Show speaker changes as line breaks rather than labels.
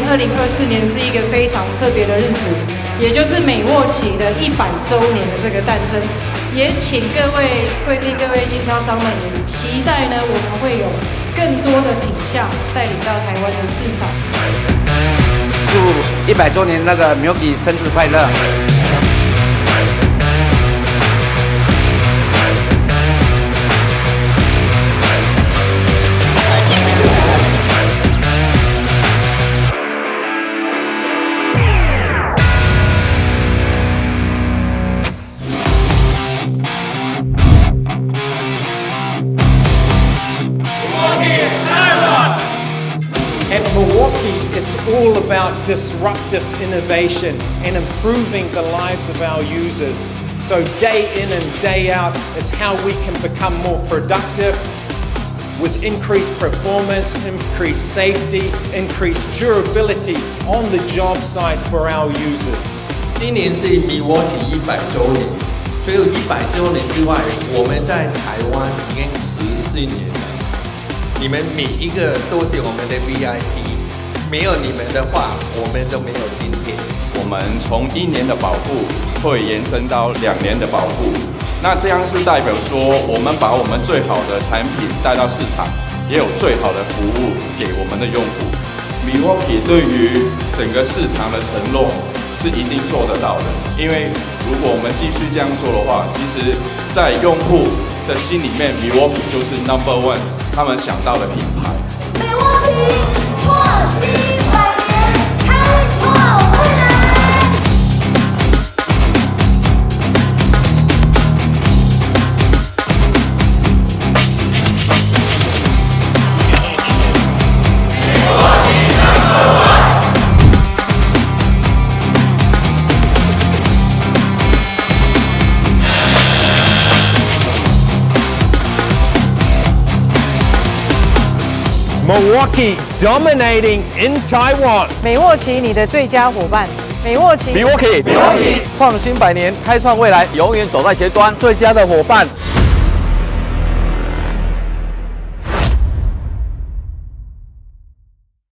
2024年是一个非常特别的日子，也就是美沃奇的100周年的这个诞生。也请各位贵宾、各位经销商们也期待呢，我们会有更多的品项带领到台湾的市场。
祝100周年那个 Milky 生日快乐！
At Milwaukee, it's all about disruptive innovation and improving the lives of our users. So day in and day out, it's how we can become more productive with increased performance, increased safety, increased durability on the job site for our users.
今年是Milwaukee100周年，所以100周年之外，我们在台湾已经14年了。 你们每一个都是我们的 VIP， 没有你们的话，我们都没有今天。
我们从1年的保护会延伸到2年的保护，那这样是代表说，我们把我们最好的产品带到市场，也有最好的服务给我们的用户。Milwaukee 对于整个市场的承诺是一定做得到的，因为如果我们继续这样做的话，其实在用户的心里面 ，Milwaukee 就是 No.1。 他们想到的品牌。
Milwaukee 创新100年，开创未来。
Milwaukee dominating in Taiwan.
美沃奇，你的最佳伙伴。美沃奇
Milwaukee 创新100年，开创未来，永远走在前端，最佳的伙伴。